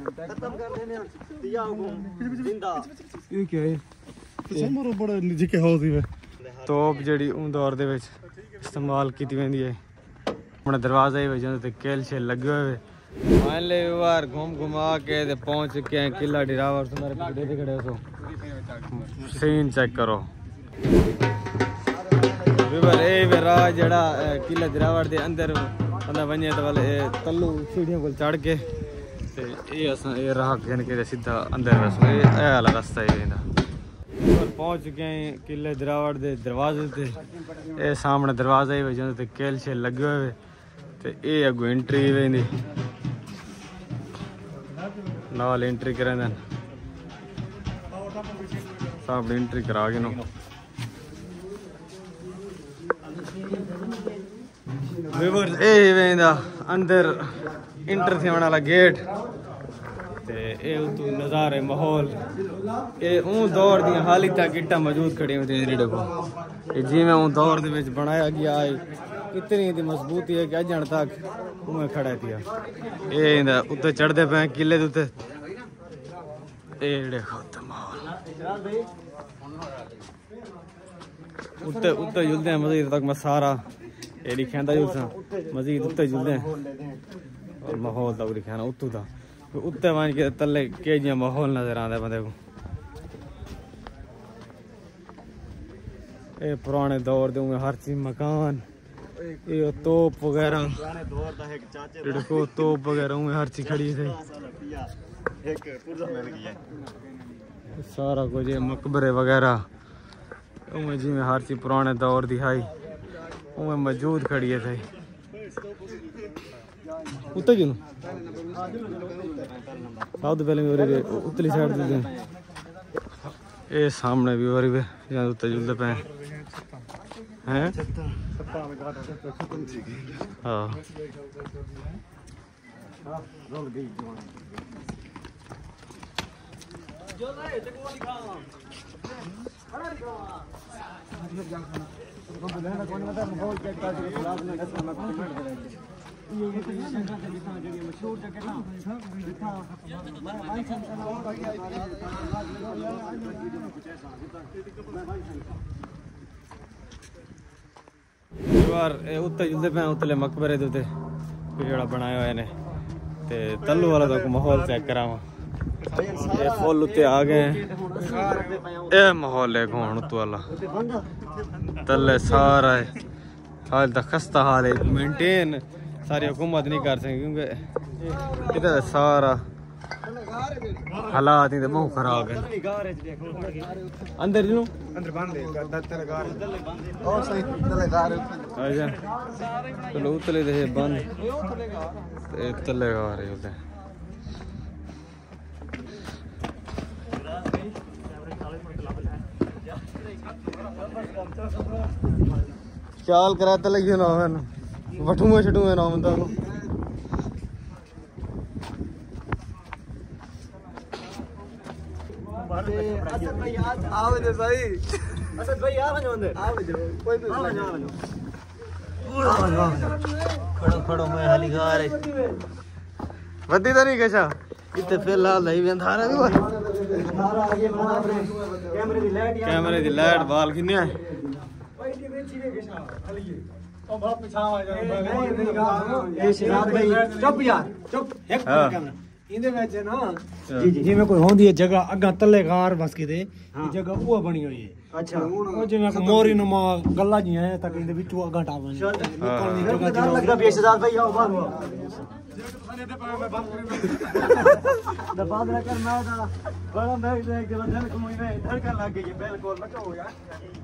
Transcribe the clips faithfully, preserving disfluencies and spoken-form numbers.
खत्म कर देने दिया को जिंदा ये क्या है समरो बड़ा निके हाउस ही तोप जड़ी उन दौर दे विच इस्तेमाल की वेंदी है अपने दरवाजे ही वजह ते केल छे लगे हुए मान ले बार घूम घुमा के ते पहुंच के किला डिरावर तुम्हारे पीछे पे खड़े हो सीन चेक करो विवर ए वेरा जड़ा किला डिरावर दे अंदर बंदा वने तो वाले तल्लू सीढ़ियों को चढ़ के ते ये असा ये राह कन के सीधा अंदर बस ये वाला रास्ता ही इंदा और पहुंच गए किले डिरावर दे दरवाजे ते ए सामने दरवाजा ही वजह ते केल छे लगे हुए ते ए अगो एंट्री वेंदी नाल एंट्री करन सब एंट्री करा के नो व्यूअर्स ए वेंदा अंदर इंटर थे वाला गेट ते ए उतो नज़ारे माहौल ए उन दौर दी हाली तक इट्टा मौजूद खड़ी होंदी ने देखो ए जिवें उन दौर दे विच बनाया गया है इतनी दी मजबूती है कि अजण तक उमें खड़ा थिया ए इंदा उत्ते चढ़दे पे किले दे उत्ते ए देखो ते माहौल उत्ते उत्ते जुलदे मजीद तक मैं सारा ए लिखंदा जुलसा मजीद उत्ते जुलदे और माहौल दा लिखना उत्तू दा उत्ते वन के तले के जिया माहौल नजर आंदा बंदे को ए पुराने दौर दे हर चीज मकान ये तोप वगैरह पुराने दौर दा एक चाचे देखो तोप वगैरह में हर चीज खड़ी थी एक पुरजा मिल गया सारा कुछ ये मकबरे वगैरह उमें जी में हर चीज पुराने दौर दी हाई उमें मौजूद खड़ी है थे उत्ते क्यों साउथ पहले भी उतली साइड दे ए सामने भी और भी जहां उत्ते जुलदे पे हैं हां रोल गई जो रहे ते को दिखा बड़ा दिखा तो बोलना कौन बता माहौल चेक कर के खिलाफ ने दस में कमेंट करेंगे ये ये तो शंका से दिखा जो मशहूर जगह ना दिखा मैं भाई संसार यार ए उत्ते जुलदे पे उतले मकबरे दे उते जेड़ा बनाया होया ने ते तल्लू वाला तो माहौल चेक करावा ये फुल उत्ते आ गए ए माहौल है कौन उत्ते वाला तले सारा हाल तक खस्ता हाल है मेंटेन सारी हुकूमत नहीं कर सकी क्योंकि इधर सारा हालात ही बहुत खराब है अंदर जी अंदर बंद है तले गार और सही तले गार अच्छा चलो उतले दे बंद ए तले गार है उधर ख्याल करा तले क्यों ना है वठूए छटूए ना बंदा को असद भाई आज आओ दे सही असद भाई आ वजो अंदर आओ जो कोई भी आ वजो खड़ो खड़ो मैं हाली गा रे वदी तो नहीं कशा इते फिलहाल नहीं भी अंधारा भी अंधारा आगे बना कैमरे दी लाइट कैमरे दी लाइट बाल किन्ने है भाई दी बेची वे कशा हलिए ओ बाप पिछा आ जा ये शराब भाई चुप यार चुप एक कैमरा इंदे विच ना जी जी जिवें कोई होंदी है जगह अगा तले गार बस के दे जगह वो बनी हुई है अच्छा ओ जिवें मोरी नुमा गल्ला जी है तक इंदे विचों अगा टावन निकलनी जगह लगदा भी शहजाद भाई आओ बाहर थाने ते पावे मैं बंद कर दबा दे कर मैं दा बड़ा मैं देख के दिल को में धड़कन लग गई बिल्कुल मचो हो यार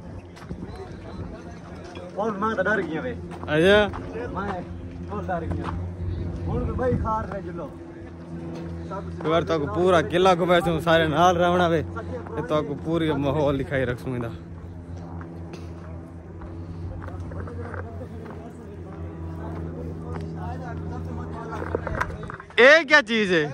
और मैं तो डर गया वे अच्छा मैं बहुत डर गया हुन भाई खार रहे जुलो बार तो पूरा किला को बैठो सारे नाल रहना वे तो पूरी माहौल दिखाई रखूं इंदा ये क्या चीज है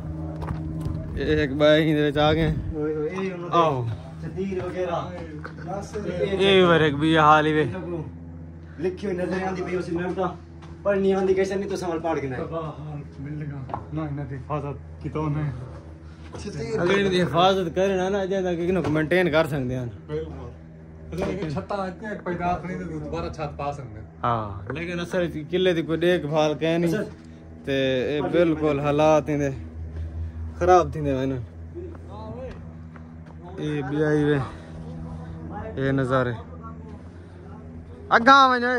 एक बार ही आ गए आओ जदीर वगैरह ये वर एक भी हाल ही वे लिखी हुई नजर आंदी पई उसी नरता पर नहीं आंदी कैसे नहीं तो संभल पाड़ के ना मिलेगा ना ना दी हिफाजत की तो ने अगर इनकी हिफाजत करे ना ना ज्यादा कि इनको मेंटेन कर सकते हैं लेकिन छत्ता इतने पैदाश नहीं तो दोबारा छत पा सकते हाँ लेकिन असल किले की कोई देखभाल कह नहीं ते ये बिल्कुल हालात इनके खराब थींदे वञनि ये बियाई वे ये नज़ारे अगा वञो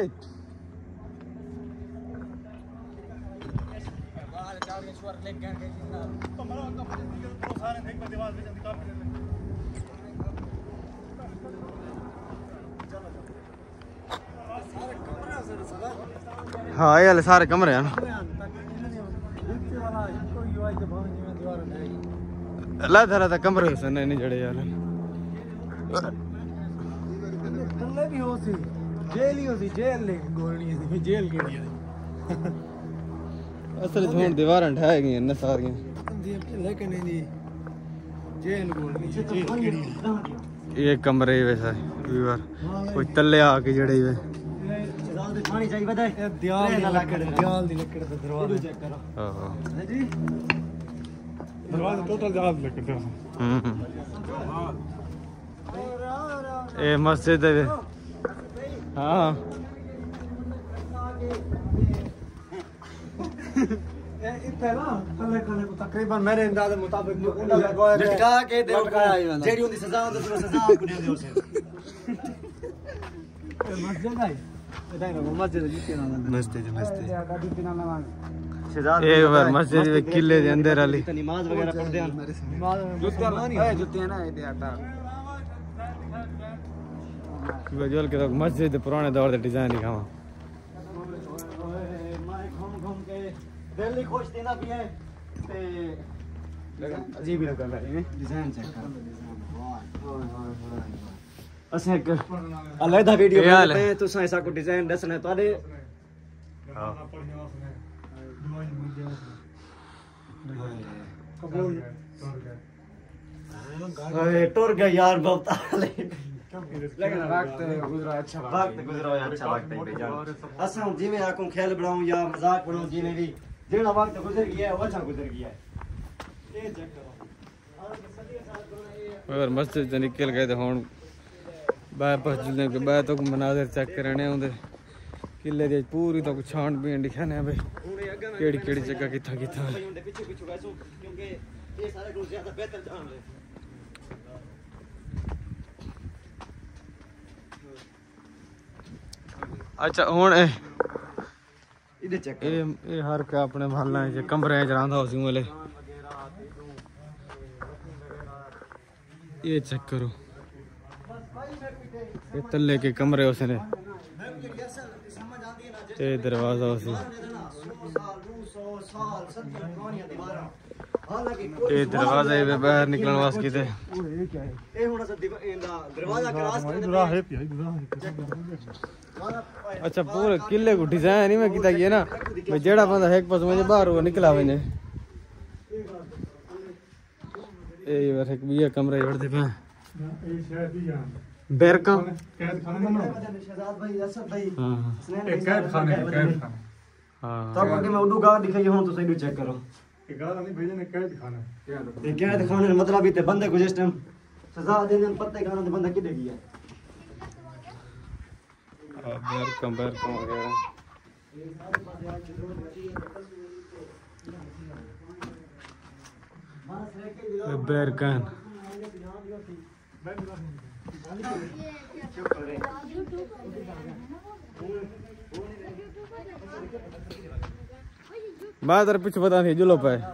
हाँ ये सारे कमरे हैं अल्लाह तरह का कमरे से नहीं जड़े यार थल्ले भी हो सी जेल ही हो सी जेल ले गोलनी है जेल केड़ी है असल च हुण दीवारां ढाई गई न सारियां लेकिन दी जेल गोलनी जेल केड़ी है ये कमरे वैसा दीवार कोई तल्ले आके जड़े वे पानी चाहिए बताए दयाल दी लकड़ दयाल दी लकड़ दा दरवाजा चेक करो हां हां जी दरवाजा टोटल दयाल दी लकड़ दा हम्म ए मस्जिद है हाँ इतना ना थल्ले थल्ले को तकरीबन मेरे अंदाजे मुताबिक झटका के दे जेडी उनकी सजा होंदी तो सजा को दे दो उसे मस्जिद है मस्जिद जितने ना मस्जिद मस्जिद गाड़ी बिना ना ये बार मस्जिद के किले के अंदर वाली नमाज वगैरह पढ़ते हैं जुत्तियां ना नहीं है जुत्तियां ना दे आटा गजल के तो मस्जिद पुराने दौर के डिजाइन दिखावा मारे घूम घूम के दिल ही खुश देना भी है ते अजीब ही लगा है डिजाइन चेक कर असे एक अलग वीडियो बनाते हैं तो साइंस को डिजाइन दसना तोड़े हां अरे टूर गया यार बहुत लेकिन वक्त गुजरा अच्छा वक्त गुजरा अच्छा वक्त है जान असा जिਵੇਂ आको खेल बनाऊं या मजाक बनाऊं जिਵੇਂ भी जेड़ा वक्त गुजर गया है वो अच्छा गुजर गया है ये चेक करो अगर मस्जिद से निकल गए तो हुन बाहर पहुंचने के बाद तो मनाजर चेक करने होंदे किले दी पूरी तो छानबीन दिखाने भाई केड़ी केड़ी जगह किथा किथा पीछे पीछे वैसो क्योंकि ये सारे लोग ज्यादा बेहतर जान ले अच्छा हुन इधर चेक ए ए हर का अपने महल्ला च कमरे च रहांदा उसी वाले ये चेक करो ये तल्ले के कमरे उसने ये दरवाजा उसी ये दरवाजा ये बाहर निकलने वास्ते थे ये हुन अस दरवाजा क्रॉस गुजरा है पिया गुजरा अच्छा पूरे किले को डिजाइन ही में किया गया ना भाई जेड़ा बंदा एक पास में बाहर वो निकला वने ए यार एक भी कमरे जोड़ते पे ये शायद ही जान बैरका कैद खाना ना शहजाद भाई असद भाई हां एक कैद खाने कैद खाना हां तो आगे मैं उडू गा दिखाई हूं तो सही चेक करो ये गाल नहीं भेजने कैद खाना ये क्या दिखाने का मतलब इते बंदे को जिस टाइम सजा देने पत्ते खाना तो बंदा किदे गया बैरका बैरका वगैरह बैरका बात और पीछे पता नहीं जुलो पे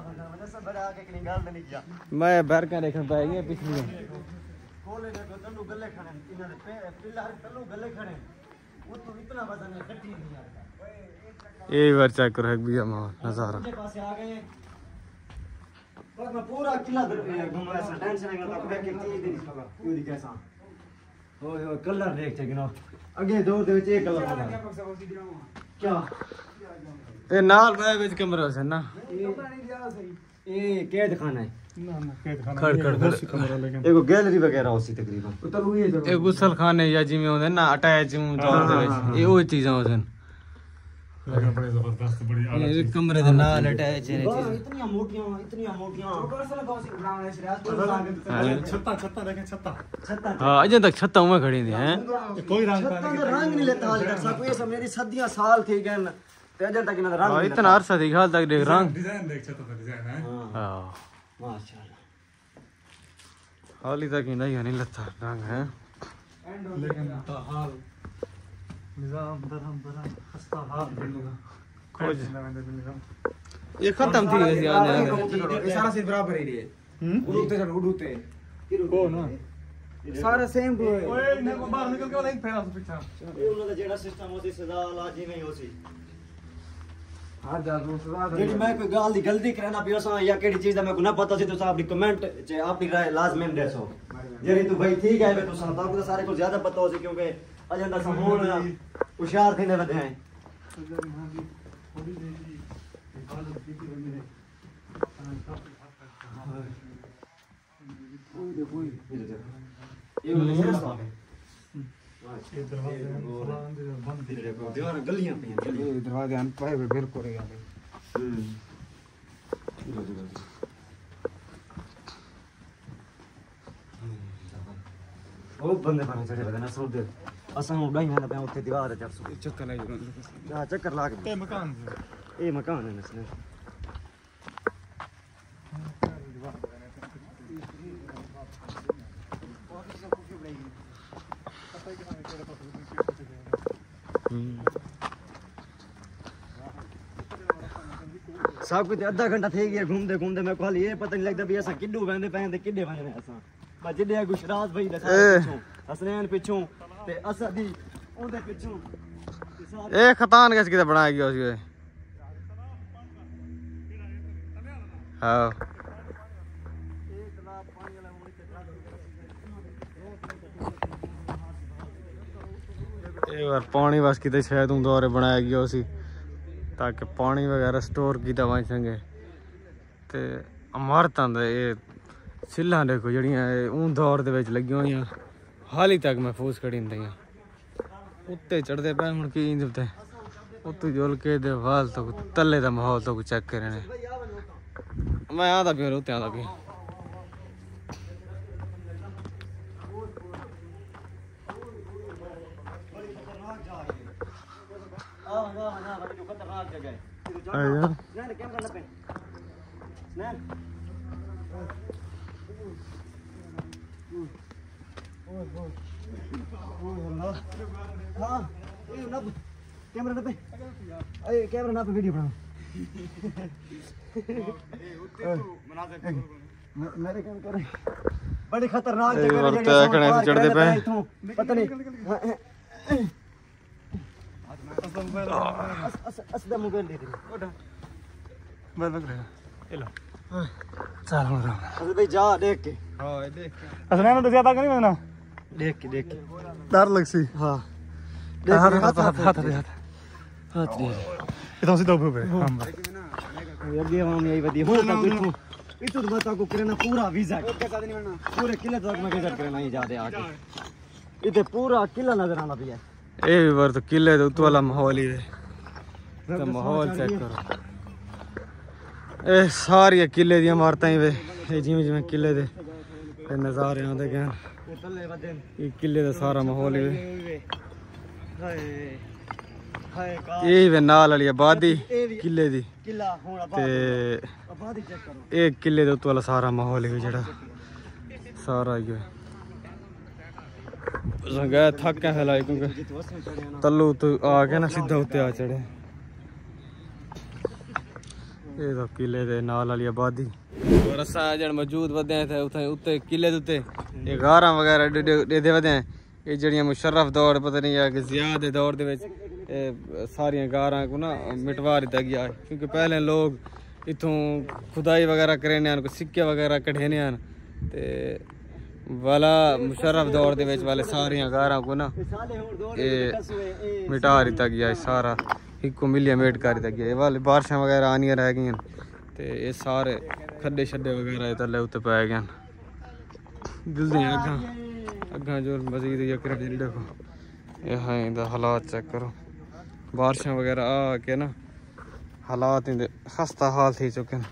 मैं बैरका देखने पाएगी पिछली कोले ने तल्लू गले खड़े इन्हां दे पिल्लर तल्लू गले खड़े वो तो इतना वजन है कट्टी नहीं यार ये बार चेक करो एक भी नजारा के पास आ गए पर मैं पूरा किला घुमा ऐसा टेंशन नहीं करता कोई एक चीज नहीं दिखा क्यों दिखा ऐसा ओए ओए कलर देख चेक नो आगे दौर दे विच एक कलर होगा क्या ये नाल बाय विच कमरा है ना ये कैद खाना है खड़ खड़ खड़ एगो गैलरी वगैरह होसी तकरीबन ए गुसल खाने या जिमें होंदे ना अटैच हूं दौर दे विच ए ओ चीजां होसन बड़े जबरदस्त बड़ी ये कमरे दे नाल अटैच है इतनी मोटियां इतनी मोटियां छत्ता छत्ता देखें छत्ता छत्ता हां अजय तक छत्ता में खड़ी थी हैं कोई रंग छत्ता का रंग नहीं लेता हाल तक सब ये सब मेरी सदियां साल थी गन ते अजय तक इना रंग हां इतना अरसा दिखा तक देख रंग डिजाइन देख छत्ता का डिजाइन है हां माशाल्लाह हाली तक ही नहीं नहीं लगता रंग है लेकिन हाल निजाम दरहम दरहम खस्ता हाल बिल्कुल कुछ ये खत्म थी वैसे आज ये सारा सीट बराबर ही है उड़ते चल उड़ते को ना सारा सेम को ओए इन्हें को बाहर निकल के वाला एक फैला पीछा ये उन्होंने जेड़ा सिस्टम होसी सजा लाजी नहीं होसी हां जा दूसरा जेडी मैं कोई गाल दी गलती करना पियो सा या केड़ी चीज दा मैं को ना पता सी तो साहब दी कमेंट चे आपकी राय लाजमी देसो जेरी तू भाई ठीक है मैं तो सा तो सारे को ज्यादा पता होसी क्योंकि अजंदा समून होशियार थे ने बदे हैं ये ये दरवाजे बंद दीवार गलियां पे गलियां दरवाजे अन पाए बिल्कुल है ओ बंदे बने चढ़े बदे ना सो दे असा उड़ाई मैं पे उत्ते दीवार चढ़ सो चक्कर लग हां चक्कर ला के ते मकान ए मकान है इसने सब कुछ आधा घंटा थे गया घूमते घूमते मैं खाली ये पता नहीं लगता भी ऐसा किड्डू बंदे पे किड्डे बने ऐसा मैं जिड्डे गुशराज भाई दसा पिछों हसनैन पिछों ते असद दी ओंदे पिछों ए खतान किस किते बनाया गया उसी हां एक बार पानी बस किते शायद उन दौरे बनाया गया उसी ताकि पानी वगैरह स्टोर किया वहीं संगे ते इमारतां दे ये सिल्लां देखो जड़ियां उन दौर दे विच लगी हुई हाली तक महफूज खड़ी होंदियां उत्ते चढ़दे पे हुण की इंदे उत्ते जुल के दे वाल तो तले दा माहौल तो चेक करने मैं आदा पे उत्ते आदा पे आया स्नैन कैमरा ना पे स्नैन हां ए ना कैमरा ना पे ए कैमरा ना पे वीडियो बना मेरे काम कर बड़ी खतरनाक जगह है चढ़दे पे पता नहीं असदा मोबाइल दे दे मैं लग रहा है लो चल हो रहा अरे भाई जा देख के हां देख असनैन तो ज्यादा नहीं ना देख के देख के डर लगसी हां हाथ हाथ हाथ हाथ हाथ हाथ दे इधर सीधा ऊपर पे हां अगे हम यही वदी हो तक इथों इथों बता को करना पूरा वीजा पूरे किले तक मैं विजिट करना ही जाते आके इथे पूरा किला नजर आना पिया ए भी बार तो किले दे उत वाला माहौल ही है तो माहौल चेक करो ए सारी किले दी इमारतां ही वे ए जिवें जिवें किले दे नज़ारे आंदे गए तले वदन ये किले दा सारा माहौल ही हाय हाय का ये वे नाल वाली आबादी किले दी किला होना ते आबादी चेक करो ए किले दे उत वाला सारा माहौल ही जेड़ा सारा ही है गए थक के फैलाई क्योंकि तलू तो आ गया ना सीधा उत्ते आ चढ़े ये तो किले दे नाल वाली आबादी और असा जण मौजूद वदे थे उथे उत्ते किले दे उत्ते ये गारा वगैरह दे दे वदे ये जड़ियां मुशर्रफ दौर पता नहीं है कि जियाद दे दौर दे विच सारियां गारा को ना मिटवा दिता गया क्योंकि पहले लोग इथों खुदाई वगैरह करने को सिक्के वगैरह कढ़ेने ते वाला मुशर्रफ दौर दे विच वाले सारियां गारां को ना ये मिटा दिता गया सारा इको मिलिया मेट कर दिता गया वाले बारिशां वगैरह आनियां रह गई ते ये सारे खड्डे शड्डे वगैरह थल्ले उत्ते पै गए दिलदे अग्गां अग्गां जो मजीद यकरे देखो यहाँ इंदा हालात चेक करो बारिशां वगैरह आ के ना हालात इंदे खस्ता हाल थी चुके हैं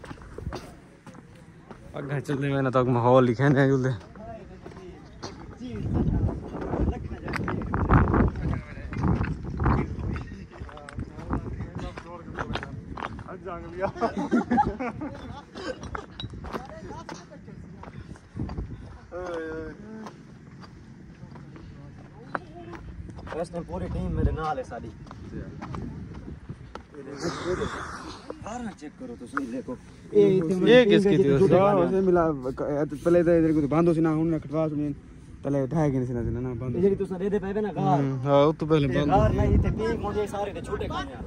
अग्गां चलदे मैंने तक माहौल लिखे ने जुलदे इस टाइम पूरी टीम मेरे नाल है सारी कार चेक करो तो सही देखो ये किसकी थी उस उसे मिला पहले तो इधर को बांधो सी ना हुन कटवा सुनी पहले ढाई के सी ना ना बांधो जेडी तुसा दे दे पे ना कार हां वो तो पहले बंद कार नहीं ते पी मुझे सारे ते छोटे काम यार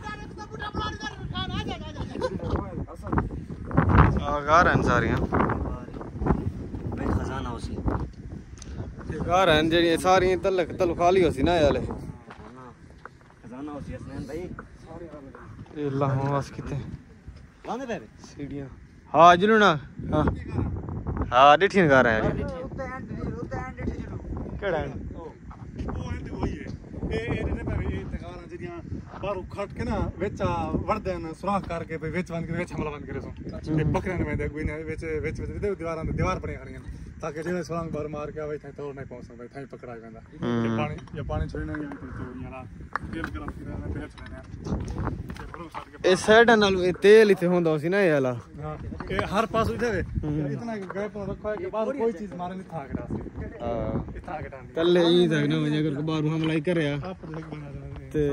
आ कार हैं सारियां भाई खजाना उसी घर हैं जेडी सारी तलक तल खाली होसी ना याले खजाना उसी हसनैन भाई ये लाहौं वास किते गाने पे सीढ़ियां हां जुलना हां हां डिठियां घर हैं उत्ते एंड उत्ते एंड जरू केड़ा ਉਹ ਐਂਡ ਹੋਈ ਹੈ ਇਹ ਇਹਦੇ ਨੇ ਭਾਵੇਂ ਇਹ ਤਗਾਰਾਂ ਜਿਹੜੀਆਂ ਬਾਹਰੋਂ ਖੱਟ ਕੇ ਨਾ ਵਿੱਚ ਵੜਦੇ ਨੇ ਸੁਰਾਖ ਕਰਕੇ ਵੀ ਵਿੱਚ ਬੰਦ ਕੇ ਵਿੱਚ ਹਮਲਾ ਬੰਦ ਕਰੇ ਸੋ ਤੇ ਬੱਕਰਿਆਂ ਨੇ ਮੈਂ ਕੋਈ ਨਾ ਵਿੱਚ ਵਿੱਚ ਵਿੱਚ ਦੀਵਾਰਾਂ ਦੇ ਦੀਵਾਰ ਬਣੀਆਂ ਖੜੀਆਂ ਤਾਂ ਕਿ ਜਿਹੜੇ ਸੁਰਾਖ ਬਾਹਰ ਮਾਰ ਕੇ ਆਵੇ ਇੱਥੇ ਤੋੜ ਨਹੀਂ ਪਹੁੰਚ ਸਕਦਾ ਇੱਥੇ ਪਕੜਾ ਜਾਂਦਾ ਤੇ ਪਾਣੀ ਜਾਂ ਪਾਣੀ ਛੋੜਨਾ ਜਾਂ ਤੇ ਯਾਰਾ ਤੇਲ ਗਰਮ ਕਿਰਾ ਤੇ ਵਿੱਚ ਲੈਣਾ ਤੇ ਬਰੋ ਛੱਡ ਕੇ ਇਹ ਸਾਈਡ ਨਾਲ ਇਹ ਤੇਲ ਇੱਥੇ ਹੁੰਦਾ ਸੀ ਨਾ ਇਹ ਵਾਲਾ ਹਾਂ ਇਹ ਹਰ ਪਾਸੋਂ ਜਾਵੇ ਇਤਨਾ ਗੈਪ ਰੱਖਾ ਹੈ ਕਿ ਬਾਹਰ ਕੋਈ ਚੀਜ਼ ਮਾਰਨ ਨਹੀਂ ਥਾ ਕਰਾ ਸੀ हां ਇਥਾ ਕਟਾਂਗੇ कल्ले ही तक ना वजह कर बाहर हमला ही करया ਆਪ ਲਿਖ ਬਣਾ ਦੇਣਾ ते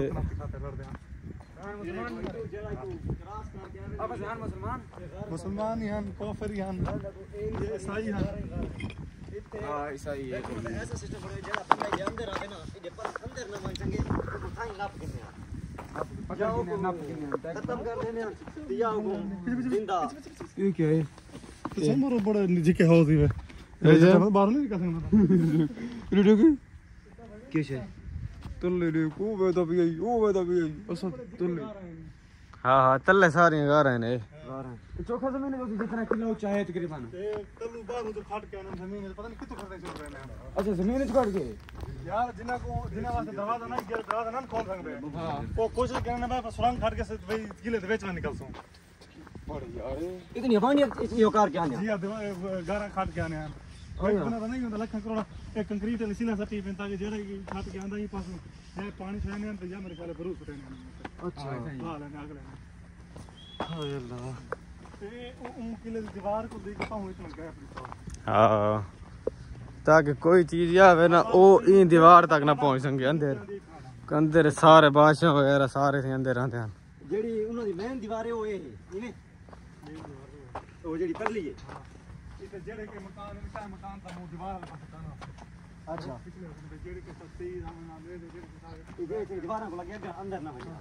मुसलमान ही हैं काफिर ही हैं ये ईसाई हैं हां ईसाई है ऐसा सिस्टम बने जेड़ा बंदा ये अंदर आवे ना ये पर अंदर ना मान चंगे तो थाई नाप के ने पकड़ के नाप के खत्म कर देने दिया को जिंदा ये क्या है तो समरो बड़ा जिके हाउस ही है ये जो बाहर नहीं निकल सकता वीडियो की क्या है तल्ले रे को वेदा भी आई ओ वेदा भी आई अस तल्ले हां हां तल्ले सारी घर हैं ने चौखा जमीन है जितना किलो ऊंचा है तकरीबन कल्लू बाहर उधर फट के ना जमीन है पता नहीं कितने करने चल रहे हैं अच्छा जमीन से काट के यार जिना को जिना वास्ते दरवाजा नहीं गिर दरवाजा ना खोल सकते हां वो कोशिश करने में सुरंग काट के भाई किले से बेच में निकल सो बड़ी यार इतनी हवानियत इतनी औकार क्या है जी गारा काट के आने हैं बना नहीं होता लख करोड़ एक कंक्रीट वाली सीना सटी पे ताकि जेड़ा छत के आंदा ही पास है पानी छाने तो या मेरे ख्याल भरूस उठने अच्छा हां लेने अगले हां अल्लाह ए उन किले दीवार को देख पाऊं इतना गैप हां ताकि कोई चीज आवे ना ओ ई दीवार तक ना पहुंच सके अंदर अंदर सारे बादशाह वगैरह सारे थे अंदर रहते हैं जेडी उन्हां दी मेन दीवार है वो ये इने वो जेडी परली है इधर जेड़े के मकान इनका मकान था वो दीवार वाला मकान अच्छा पिछले जेड़े के सस्ती हम ना दे दे जेड़े ये ये दीवार को लगे अंदर ना भाई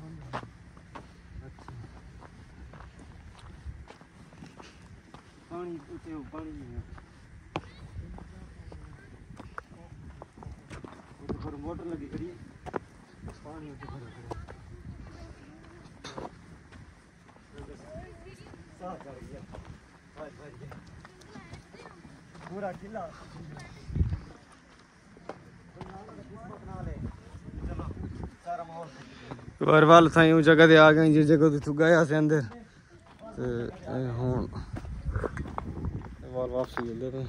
पानी ऊंचे पानी नहीं है वो तो मोटर लगी करी पानी ऊंचे भरो साथ चढ़ गया भाई भाई पूरा किला सारा माहौल और वाल साई उस जगह ते आ गए जिस जगह तू गया से अंदर ते हुन वाल वापसी जल्दी तो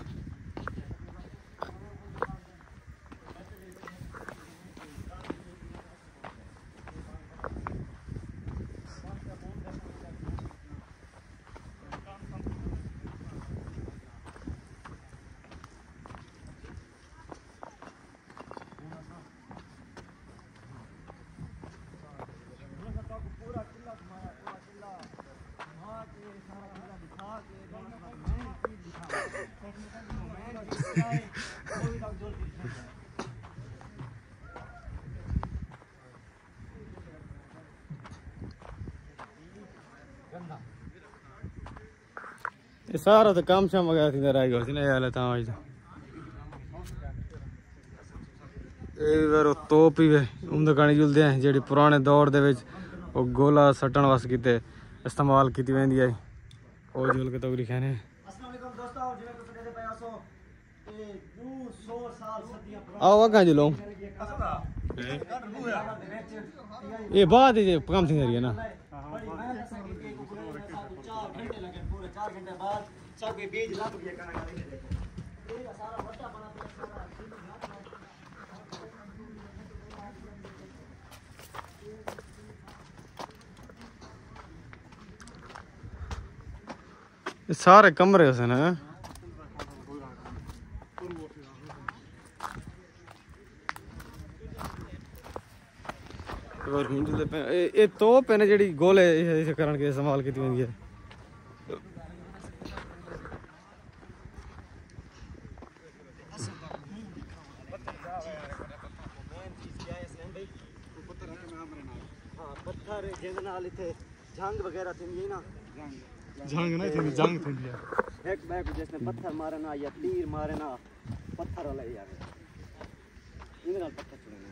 ये सारा तो काम शाम वगैरह थी रह गया ना यार ता आज ए वेरो तोप ही वे उन दुकाने जुलदे हैं जेडी पुराने दौर दे विच ओ गोला सटण वास कीते इस्तेमाल की वेंदी है ओ जुल के तोगरी खाने अस्सलाम वालेकुम दोस्तों जिवें तुसीं कहते पए हो ए दो सौ साल सदियां आओ अगा जुलो ये बात है काम थी रही है ना बड़ी मेहनत से की एक गुजरे चार घंटे लगे पूरे चार घंटे बाद सब के बीज लग गया कणक का देखो ये सारा बट्टा बना पे सारा ये सारे कमरे उसे ना और मुंडे पे ये तोप है ना जेडी गोले इसे करन के इस्तेमाल की वेंदी है पत्थर जिंद नाल इथे जंग वगैरह थी ना जंग नहीं थी जंग थी एक बैक जिसने पत्थर मारे ना या तीर मारे ना पत्थर वाला यार इन नाल पत्थर छुड़े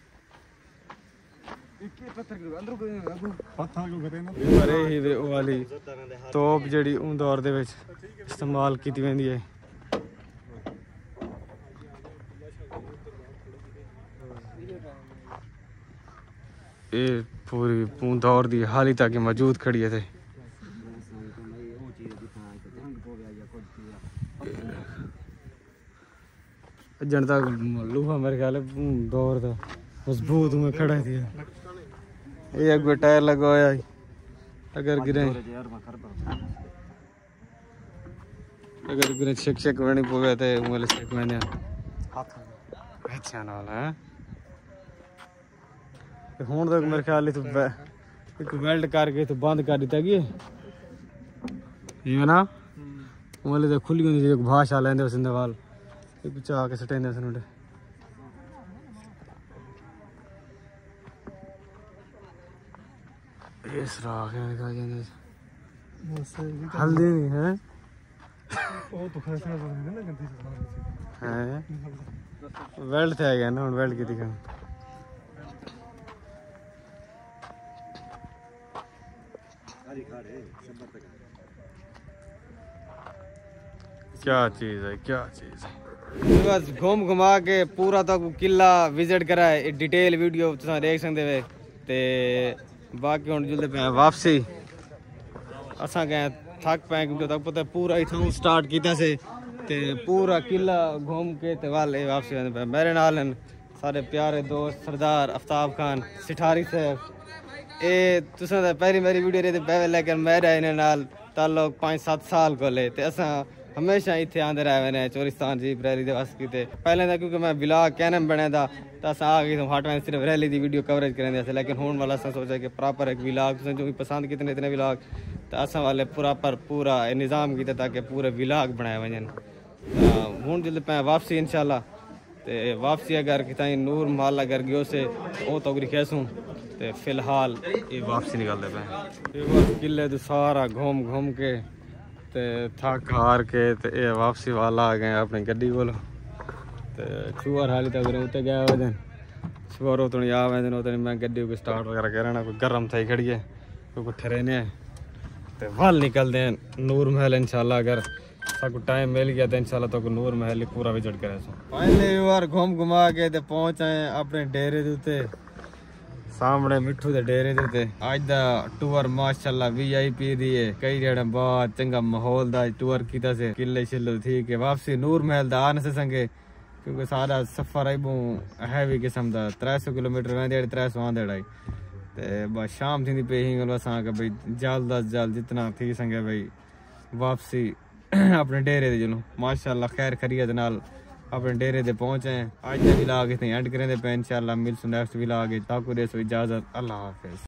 एक पत्थर के अंदर को पत्थर को कहते हैं ना अरे ही वे ਉਹ ਵਾਲੀ ਤੋਪ ਜਿਹੜੀ ਉਹ ਦੌਰ ਦੇ ਵਿੱਚ ਇਸਤੇਮਾਲ ਕੀਤੀ ਜਾਂਦੀ ਹੈ ਇਹ ਪੂਰੀ ਪੂੰ ਦੌਰ ਦੀ ਹਾਲੀ ਤੱਕ ਮੌਜੂਦ ਖੜੀ ਹੈ ਤੇ जनता लोहा मेरे ख्याल दौर था मजबूत में खड़ा थी ये अगवे टायर लगा हुआ है अगर गिरे अगर गिरे चेक चेक करनी पवे थे उंगली चेक मैंने अच्छा ना है हुन तक मेरे ख्याल तो एक वेल्ड करके तो बंद कर दिता गया ये ना उंगली तो खुली होनी चाहिए भाषा लेंदे सिंधवाल बचा के सटेंदे सनुडे इस राख है निकाल जाने हल्दी नहीं है वो तो खैर नहीं ना गंदी से है वेल्ड थे गया ना वेल्ड की दिखा क्या चीज है क्या चीज है बस घूम घुमा के पूरा तक किला विजिट करा है डिटेल वीडियो तुम देख सकते वे ते बाकी हम जुलते पे वापसी असा गए थक पे क्योंकि तक पता पूरा इथों स्टार्ट किया से ते पूरा किला घूम के ते वाले वापसी आने पे मेरे नाल सारे प्यारे दोस्त सरदार आफ्ताब खान सिठारी साहब ए तुसा पहली मेरी वीडियो रे पहले लेकिन मेरा इन्हें नाल ताल्लुक पाँच सात साल को ले ते असा हमेशा इतने आते रहे ने चोरिस्तान जीप रैली के वास्ते किते पहले तो क्योंकि मैं ब्लॉग कैनम बने था तो अस आ गए तो हट में सिर्फ रैली की वीडियो कवरेज करेंगे लेकिन होने वाला अस सोचा कि प्रॉपर एक ब्लॉग जो भी पसंद कितने इतने ब्लॉग तो अस वाले प्रॉपर पूरा निज़ाम किया ताकि पूरे ब्लॉग बनाए वजन हूँ जिले पे वापसी इंशाल्लाह तो वापसी अगर कितनी नूर महल अगर गयो से वो तो खेसूँ तो फिलहाल ये वापसी निकलते पे किले तो सारा घूम घूम के ते थक हार के ते ये वापसी वाला आ गए अपनी गड्डी को चूहर हाली तक उत्ते गए वजन चूहर उतनी आ वजन उतनी मैं गड्डी को स्टार्ट वगैरह करना कोई गर्म थी खड़ी है कोई कुठे रहने तो वल निकलते हैं नूर महल इंशाल्लाह अगर सबको टाइम मिल गया तो इंशाल्लाह तो नूर महल पूरा विजिट करे फाइनली बार घूम घुमा के ते पहुंच आए अपने डेरे दे उत्ते सामने मिठू दे डेरे दे उत्ते आज दा टूर माशाल्लाह वीआईपी दी है कई जड़े बहुत चंगा माहौल दा टूर कीता से किले शिल्लो थी के वापसी नूर महल दा आने से संगे क्योंकि सारा सफर आई बो हैवी किस्म दा तीन सौ किलोमीटर वेंदे तीन सौ आंदे ढाई ते बस शाम थी पे ही बस के भाई जल्द अज जल्द जितना थी संगे भाई वापसी अपने डेरे दे चलो माशाल्लाह खैर खैरियत नाल अपने डेरे दे पहुंचे हैं आज का व्लॉग इतने एंड करें पे इंशाल्लाह मिलसूं नेक्स्ट व्लॉग ताकू दे सो इजाजत अल्लाह हाफिज।